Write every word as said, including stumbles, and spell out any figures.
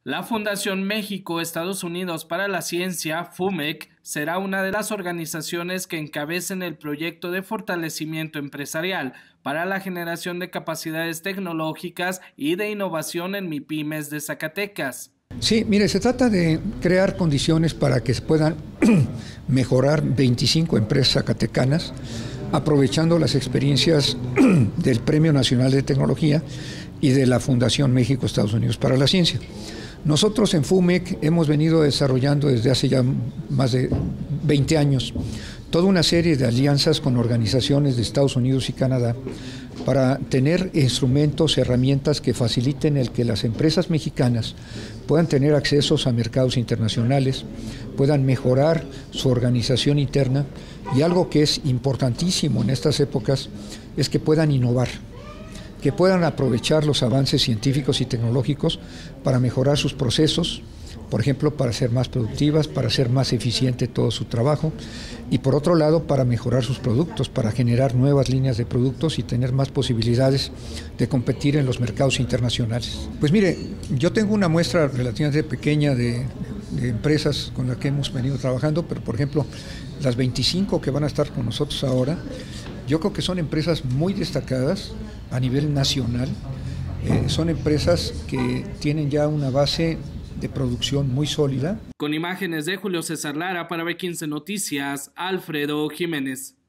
La Fundación México-Estados Unidos para la Ciencia, FUMEC, será una de las organizaciones que encabecen el proyecto de fortalecimiento empresarial para la generación de capacidades tecnológicas y de innovación en MIPYMES de Zacatecas. Sí, mire, se trata de crear condiciones para que se puedan mejorar veinticinco empresas zacatecanas, aprovechando las experiencias del Premio Nacional de Tecnología y de la Fundación México-Estados Unidos para la Ciencia. Nosotros en FUMEC hemos venido desarrollando desde hace ya más de veinte años toda una serie de alianzas con organizaciones de Estados Unidos y Canadá para tener instrumentos, herramientas que faciliten el que las empresas mexicanas puedan tener accesos a mercados internacionales, puedan mejorar su organización interna y algo que es importantísimo en estas épocas es que puedan innovar, que puedan aprovechar los avances científicos y tecnológicos para mejorar sus procesos, por ejemplo, para ser más productivas, para hacer más eficiente todo su trabajo y por otro lado para mejorar sus productos, para generar nuevas líneas de productos y tener más posibilidades de competir en los mercados internacionales. Pues mire, yo tengo una muestra relativamente pequeña de, de empresas con las que hemos venido trabajando, pero por ejemplo, las veinticinco que van a estar con nosotros ahora, yo creo que son empresas muy destacadas a nivel nacional, eh, son empresas que tienen ya una base de producción muy sólida. Con imágenes de Julio César Lara para B quince Noticias, Alfredo Jiménez.